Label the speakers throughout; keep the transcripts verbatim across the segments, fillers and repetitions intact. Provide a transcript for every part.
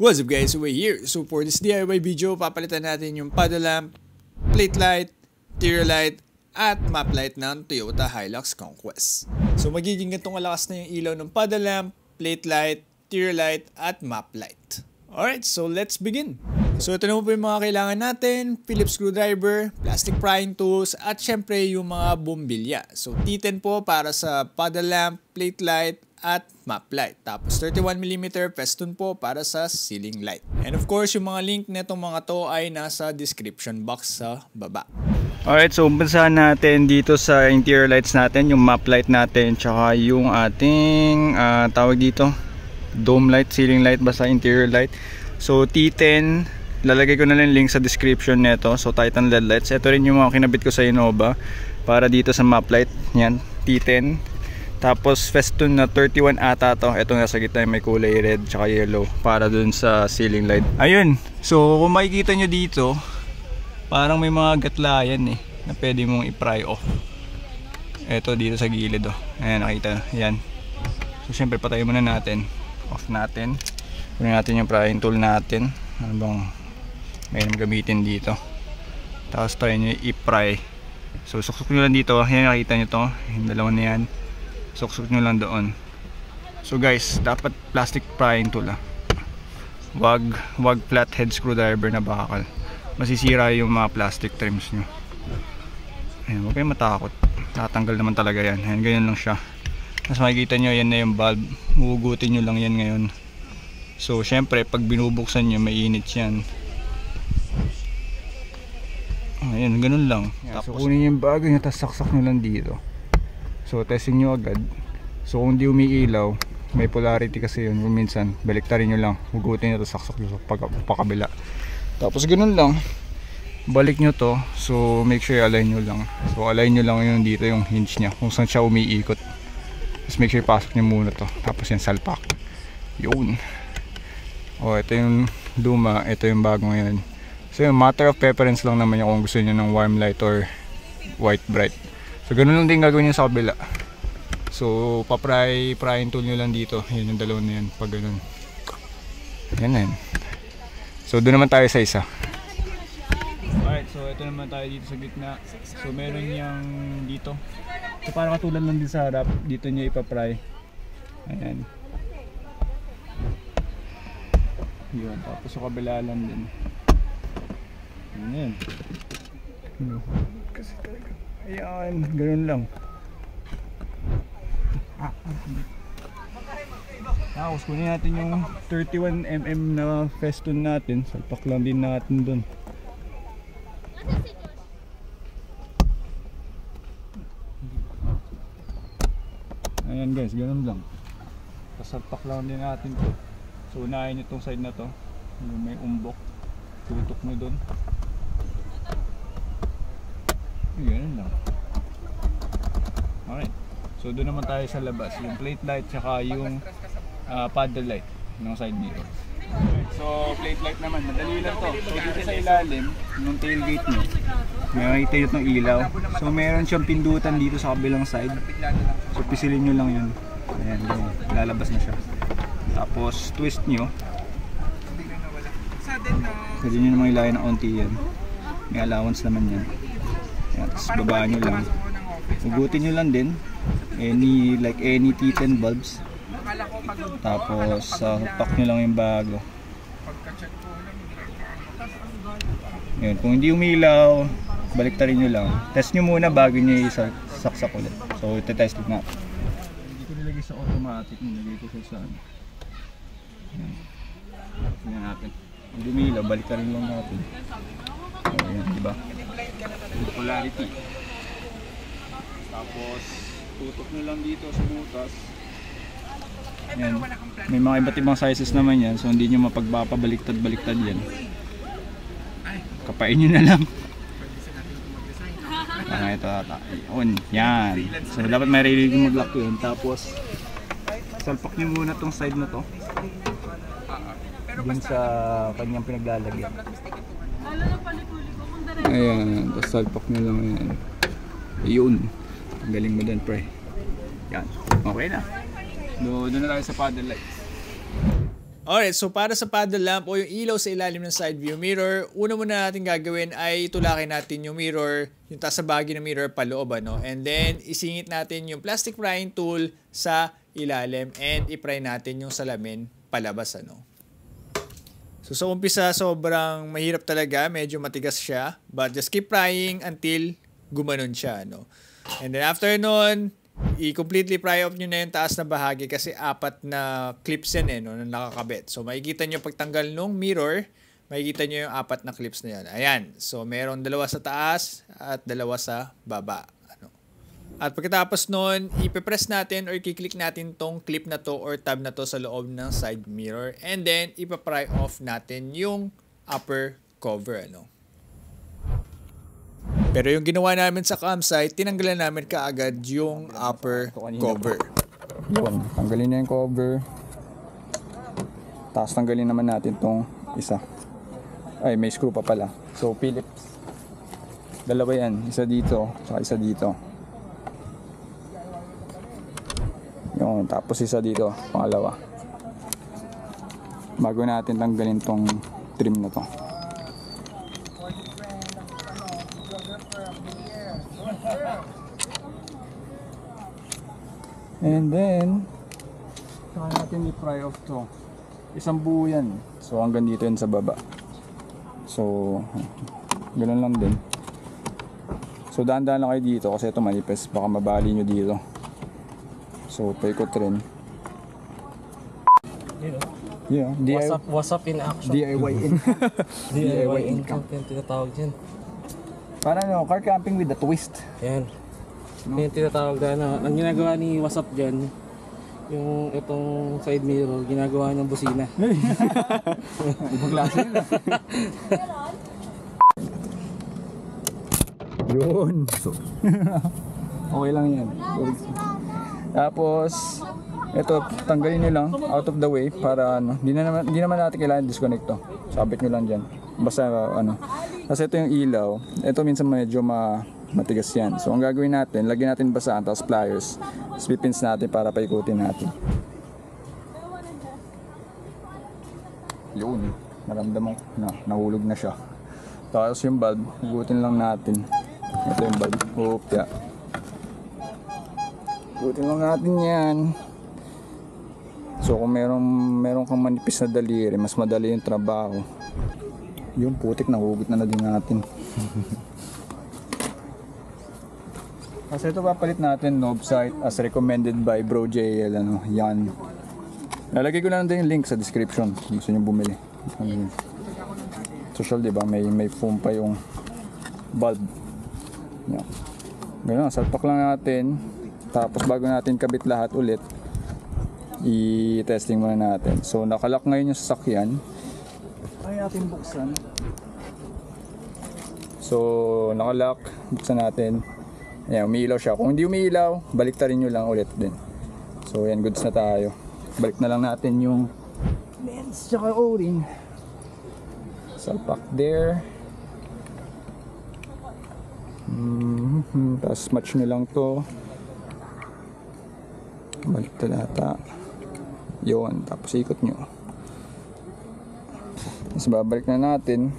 Speaker 1: What's up guys, we're here. So for this D I Y video, papalitan natin yung paddle lamp, plate light, tail light, at map light ng Toyota Hilux Conquest. So magiging gantong kalakas na yung ilaw ng paddle lamp, plate light, tail light, at map light. Alright, so let's begin. So ito na po yung mga kailangan natin: Phillips screwdriver, plastic prying tools, at syempre yung mga bombilya. So T ten po para sa paddle lamp, plate light, at map light. Tapos thirty-one millimeter piston po para sa ceiling light. And of course, yung mga link netong mga to ay nasa description box sa baba.
Speaker 2: Alright, so umpisahan natin dito sa interior lights natin, yung map light natin, tsaka yung ating uh, tawag dito, dome light, ceiling light, basta interior light. So T ten, lalagay ko na lang link sa description neto. So Titan L E D lights. Ito rin yung mga kinabit ko sa Innova para dito sa map light. Yan, T ten. Tapos feston na thirty-one ata to. Ito nasa gitna may kulay red tsaka yellow para dun sa ceiling light. Ayun. So kung makikita nyo dito, parang may mga gatlayan eh na pwede mong i-pry off. Ito dito sa gilid oh. Ayan, nakita. Yan. So syempre patayin muna natin. Off natin. Kunin natin yung prying tool natin. Ano bang may gamitin dito. Tapos try nyo i-pry. So suksok nyo lang dito. Yan, nakita nyo to. Yung dalawa na yan. Suksok nyo lang doon. So guys, dapat plastic prying tool ah. Wag, wag flathead screwdriver na bakal. Masisira yung mga plastic trims nyo. Ayan, huwag kayong matakot. Tatanggal naman talaga yan. Ayan, ganyan lang siya. Mas makikita nyo, yan na yung bulb. Hugutin nyo lang yan ngayon. So syempre, pag binubuksan nyo, mainit yan. Ayan, ganun lang. Yeah, so kunin yung bagay nyo, tapos saksak nyo lang dito. So testing nyo agad. So kung di umiilaw, may polarity kasi yun. Kung minsan, baliktarin nyo lang. Hugutin nyo ito, saksak nyo sa pakabila. Tapos ganun lang. Balik nyo to. So make sure align nyo lang. So align nyo lang yung dito yung hinge nya, kung saan siya umiikot. Tapos make sure pasok nyo muna to. Tapos yan salpak. Yun. O ito yung luma. Ito yung bago ngayon. So yung matter of preference lang naman yung kung gusto nyo ng warm light or white bright. So ganun lang din gagawin nyo sa kabila. So pa-pry, prying tool nyo lang dito. Yan yung dalawa na yan. Pag ganun. Yan na yan. So doon naman tayo sa isa. Alright, so ito naman tayo dito sa gitna. So meron yung dito. So parang katulad lang din sa harap. Dito nyo ipa-pry. Ayan. Yun. Tapos sa kabila lang din. Ayan. Kasi talaga. Ayan, ganun lang. Tapos kunin natin yung thirty-one millimeter na feston natin. Salpak lang din natin dun. Ayan guys, ganun lang. Salpak lang din natin to. So unahin nyo itong side na to. Yung may umbok. Tutok nyo dun. Ganun lang. Alright. So doon naman tayo sa labas. Yung plate light tsaka yung uh, paddle light ng side mirror. Alright. So plate light naman, madali lang to. So dito sa ilalim ng tailgate nyo, may makita yun ng ilaw. So meron siyang pindutan dito sa kabilang side. So pisilin nyo lang yun. Ayan, ganyan. Lalabas na siya. Tapos twist nyo. Pwede nyo naman ilayan ng onti yan. May allowance naman yan. Ayan, tapos babaan nyo lang. Ugutin nyo lang din. Any, like any T ten bulbs. Tapos uh, pack nyo lang yung bago. Ayan, kung hindi umilaw, baliktarin nyo lang. Test nyo muna bago nyo isaksak ulit. So iti-test it natin. Hindi ko nilagay sa automatic. Nilagay ko sa saan. Ayan. Tingnan natin. Kung umilaw, baliktarin lang natin. So, ayan, diba? Polarity. Tapos tutok nyo lang dito sa butas. Yan. May mga iba't ibang sizes naman yan. So hindi nyo mapagpapabaliktad-baliktad yan. Kapain nyo na lang. Ah, ito ata. Yun. Yan. So dapat may ready mag-lock yun. Tapos salpak nyo muna tong side na to. Dun sa kanyang pinaglalagyan. Ayan. Tapos salpak nyo lang yan. Ayun. Ang galing mo dun, pre. Yan. Okay na. Doon na tayo sa paddle lights.
Speaker 1: Alright, so para sa paddle lamp o yung ilaw sa ilalim ng side view mirror, una muna natin gagawin ay tulakin natin yung mirror, yung taas sa bahagi ng mirror paloob, ano? And then, isingit natin yung plastic prying tool sa ilalim and i-pry natin yung salamin palabas, ano? So sa umpisa, sobrang mahirap talaga, medyo matigas siya, but just keep prying until gumanon siya, ano? And then after nun, i-completely pry off nyo na yung taas na bahagi kasi apat na clips yan eh, no, na nakakabit. So makikita nyo pagtanggal nung mirror, makikita nyo yung apat na clips na yan. Ayan. So meron dalawa sa taas at dalawa sa baba. Ano. At pagkatapos nun, ipipress natin or i-click natin tong clip na to or tab na to sa loob ng side mirror. And then, ipapry off natin yung upper cover. Ano. Pero yung ginawa namin sa campsite, tinanggalan namin kaagad yung upper cover.
Speaker 2: Yun, tanggalin na yung cover. Tapos tanggalin naman natin tong isa. Ay, may screw pa pala. So, Phillips. Dalawa yan. Isa dito, saka isa dito. Yun, tapos isa dito, pangalawa. Bago natin tanggalin tong trim na to. And then, saka natin i-pry off to. Isang buo yan. So, hanggang dito yan sa baba. So, ganoon lang din. So, dahan-dahan lang kayo dito kasi ito manipis. Baka mabali nyo dito. So, paikot rin. Yeah, D I Y,
Speaker 3: What's up, what's up in action?
Speaker 2: D I Y in.
Speaker 3: D I Y in camp yung tinatawag dyan.
Speaker 2: Para no, car camping with a twist.
Speaker 3: Yan. No? Yung tinatawag na, ano, ang ginagawa ni What's Up dyan, yung itong side mirror, ginagawa niyang busina.
Speaker 2: Ibang klase yun. Yun. Okay lang yan. Tapos, ito, tanggalin nyo lang out of the way para ano, di na naman, di naman natin kailangan disconnect to. Sabit nyo lang dyan. Basta ano. Kasi ito yung ilaw. Ito minsan medyo ma matigas yan. So ang gagawin natin, lagyan natin basaan tapos pliers. Tapos pipins natin para paikutin natin. Yun. Naramdaman ko na nahulog na siya. Tapos yung bulb, igutin lang natin. Ito yung bulb. Hopya. Igutin lang natin yan. So kung meron, meron kang manipis na daliri, mas madali yung trabaho. Yung putik, nahugot na na din natin. Kasi ito papalit natin knob sight as recommended by Bro J L. Ano, yan. Lalagay ko na lang din yung link sa description kung gusto nyo bumili. Social, diba? May, may foam pa yung bulb. Yan. Ganun, salpak lang natin. Tapos bago natin kabit lahat ulit, i-testing muna natin. So nakalock ngayon yung sasakyan. Ay ating buksan. So nakalock, buksan natin. Ayan, umiilaw siya. Kung hindi umiilaw, baliktarin nyo lang ulit din. So yan, goods na tayo. Balik na lang natin yung lens tsaka o-ring. Salpak there. Mm-hmm. Tapos match nyo lang to. Balik talata. Yun, tapos ikot nyo. Tapos babalik na natin.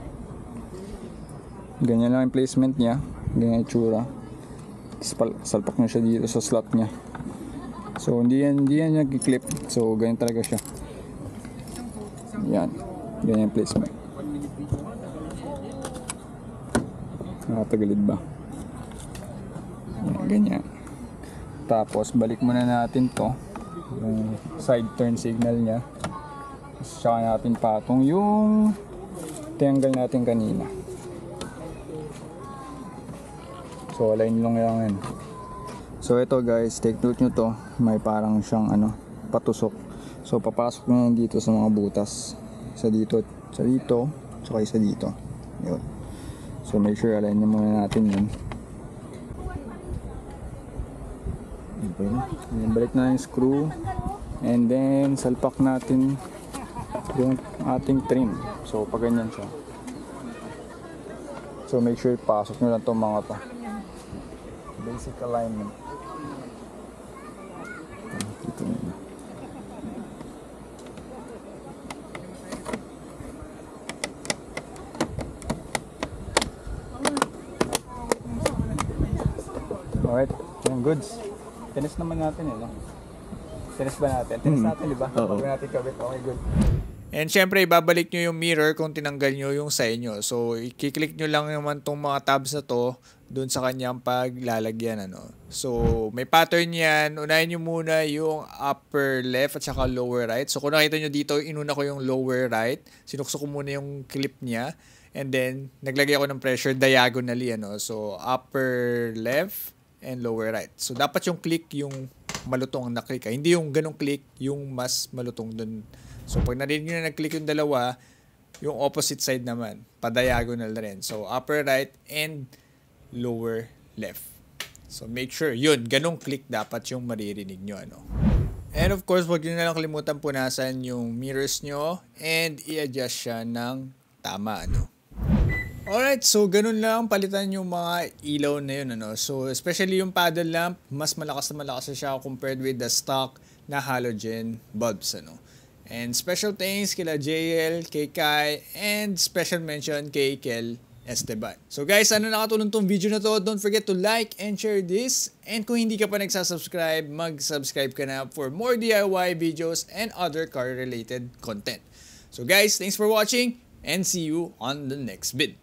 Speaker 2: Ganyan lang yung placement niya. Ganyan yung tsura. Salpak na siya dito sa slot niya. So hindi yan, hindi yan nag-clip. So ganyan talaga siya. Yan. Ganyan yung placement. Nakatagalid ba? Yan, ganyan. Tapos balik muna natin to. Yung side turn signal niya. Saka natin patong yung tinanggal natin kanina. So align lang yan. So ito guys, take note nyo to. May parang siyang ano, patusok. So papasok nyo dito sa mga butas. Isa dito, isa dito, saka isa dito. Yun. So make sure align nyo muna natin yun. Okay. And balik na yung screw. And then salpak natin yung ating trim. So pag ganyan siya. So make sure pasok nyo lang itong mga to. Basic alignment. Ito nyo. Alright, yung goods. Tinis naman natin eh, no? Tinis ba natin? Tinis
Speaker 1: Hmm.
Speaker 2: natin, di ba?
Speaker 1: Oo.
Speaker 2: Pag natin kabit, okay, good.
Speaker 1: And syempre, ibabalik nyo yung mirror kung tinanggal nyo yung sa inyo. So, i-click nyo lang naman tong mga tabs na to dun sa kanyang paglalagyan. Ano. So, may pattern yan. Unahin nyo muna yung upper left at saka lower right. So, kung nakita nyo dito, inuna ko yung lower right. Sinukso ko muna yung clip niya. And then, naglagay ako ng pressure diagonally. Ano. So, upper left and lower right. So, dapat yung click yung malutong na click. Hindi yung ganong click, yung mas malutong dun. So, pag narinig nyo na nag-click yung dalawa, yung opposite side naman, pa-diagonal na rin. So, upper right and lower left. So, make sure, yun, ganong click dapat yung maririnig nyo. Ano. And of course, wag nyo na lang kalimutan punasan yung mirrors nyo and i-adjust siya ng tama. Ano. Alright, so ganun lang palitan yung mga ilaw na yun. Ano. So, especially yung paddle lamp, mas malakas na malakas na siya compared with the stock na halogen bulbs. Ano. And special thanks kila J L, kay Kai, and special mention kay Kel Esteban. So guys, ano nakatulong tong video na to? Don't forget to like and share this. And kung hindi ka pa nagsasubscribe, mag-subscribe ka na for more D I Y videos and other car-related content. So guys, thanks for watching and see you on the next vid.